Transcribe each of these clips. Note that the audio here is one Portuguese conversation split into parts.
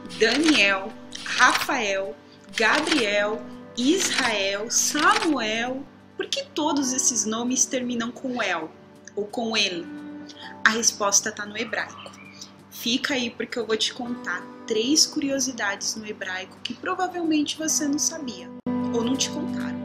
Daniel, Rafael, Gabriel, Israel, Samuel. Por que todos esses nomes terminam com El ou com ele? A resposta está no hebraico. Fica aí porque eu vou te contar 3 curiosidades no hebraico que provavelmente você não sabia ou não te contaram.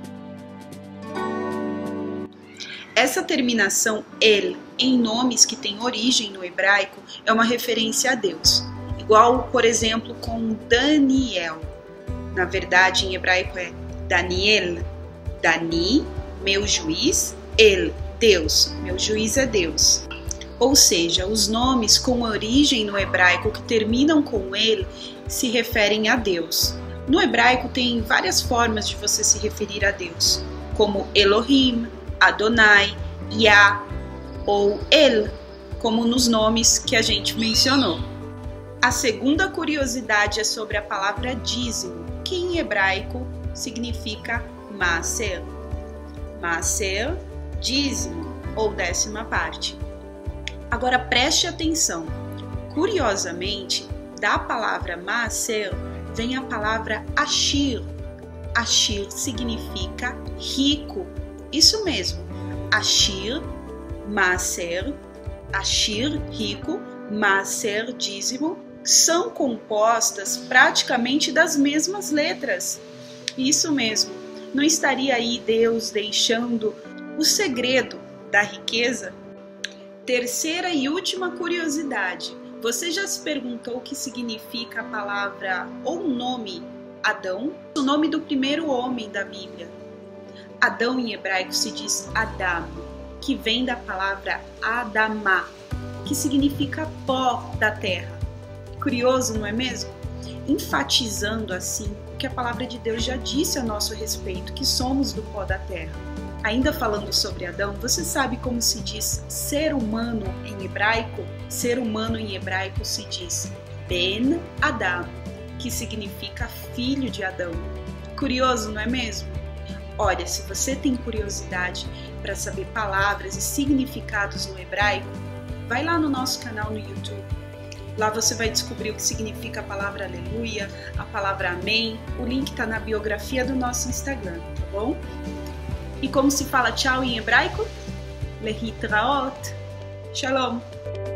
Essa terminação El em nomes que têm origem no hebraico é uma referência a Deus, igual, por exemplo, com Daniel. Na verdade, em hebraico é Daniel, Dani, meu juiz, El, Deus, meu juiz é Deus. Ou seja, os nomes com origem no hebraico que terminam com ele se referem a Deus. No hebraico tem várias formas de você se referir a Deus, como Elohim, Adonai, Yah ou El, como nos nomes que a gente mencionou. A segunda curiosidade é sobre a palavra dízimo, que em hebraico significa Maaser. Maaser, dízimo ou 10ª parte. Agora preste atenção, curiosamente, da palavra Maaser vem a palavra Ashir. Ashir significa rico, isso mesmo, Ashir, Maaser, Ashir, rico, Maaser, dízimo, são compostas praticamente das mesmas letras. Isso mesmo, não estaria aí Deus deixando o segredo da riqueza? Terceira e última curiosidade. Você já se perguntou o que significa a palavra ou o nome Adão? O nome do primeiro homem da Bíblia. Adão em hebraico se diz Adam, que vem da palavra Adamá, que significa pó da terra. Curioso, não é mesmo? Enfatizando assim o que a palavra de Deus já disse a nosso respeito, que somos do pó da terra. Ainda falando sobre Adão, você sabe como se diz ser humano em hebraico? Ser humano em hebraico se diz Ben Adam, que significa filho de Adão. Curioso, não é mesmo? Olha, se você tem curiosidade para saber palavras e significados no hebraico, vai lá no nosso canal no YouTube. Lá você vai descobrir o que significa a palavra aleluia, a palavra amém. O link está na biografia do nosso Instagram, tá bom? E como se fala tchau em hebraico? Lehitraot. Shalom.